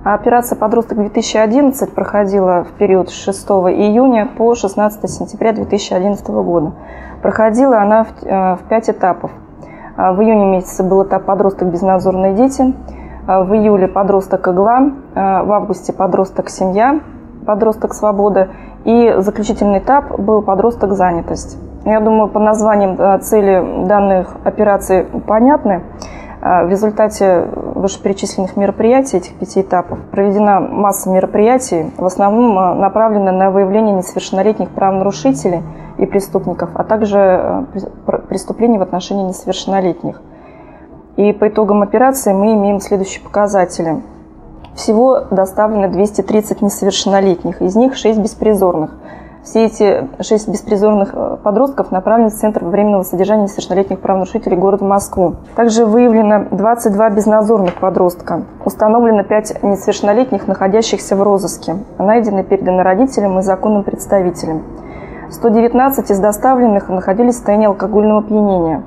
Операция «Подросток-2011» проходила в период с 6 июня по 16 сентября 2011 года. Проходила она в 5 этапов. В июне месяце был этап «Подросток. Безнадзорные дети», в июле «Подросток. Игла», в августе «Подросток. Семья», «Подросток. Свобода» и заключительный этап был «Подросток. Занятость». Я думаю, по названиям цели данных операций понятны. В результате вышеперечисленных мероприятий, этих 5 этапов, проведена масса мероприятий, в основном направлена на выявление несовершеннолетних правонарушителей и преступников, а также преступлений в отношении несовершеннолетних. И по итогам операции мы имеем следующие показатели. Всего доставлено 230 несовершеннолетних, из них 6 беспризорных. Все эти 6 беспризорных подростков направлены в Центр временного содержания несовершеннолетних правонарушителей города Москву. Также выявлено 22 безнадзорных подростка. Установлено 5 несовершеннолетних, находящихся в розыске. Найдены, переданы родителям и законным представителям. 119 из доставленных находились в состоянии алкогольного опьянения.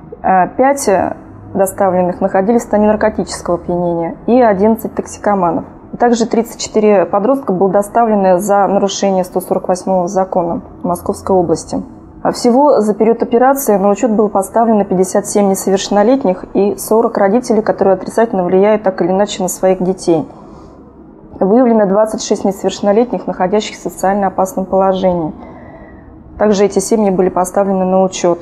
5 доставленных находились в состоянии наркотического опьянения и 11 токсикоманов. Также 34 подростка было доставлено за нарушение 148-го закона Московской области. Всего за период операции на учет было поставлено 57 несовершеннолетних и 40 родителей, которые отрицательно влияют так или иначе на своих детей. Выявлено 26 несовершеннолетних, находящихся в социально опасном положении. Также эти семьи были поставлены на учет.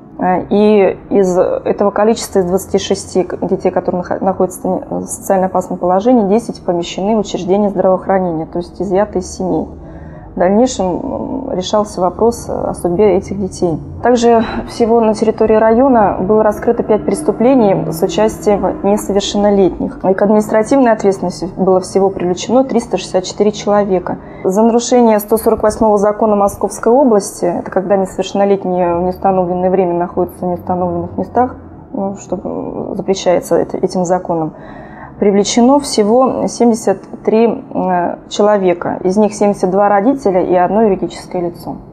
И из этого количества, из 26 детей, которые находятся в социально опасном положении, 10 помещены в учреждения здравоохранения, то есть изъяты из семей. В дальнейшем решался вопрос о судьбе этих детей. Также всего на территории района было раскрыто 5 преступлений с участием несовершеннолетних. И к административной ответственности было всего привлечено 364 человека. За нарушение 148-го закона Московской области, это когда несовершеннолетние в неустановленное время находятся в неустановленных местах, что запрещается этим законом, привлечено всего 73 человека. Из них 72 родителя и 1 юридическое лицо.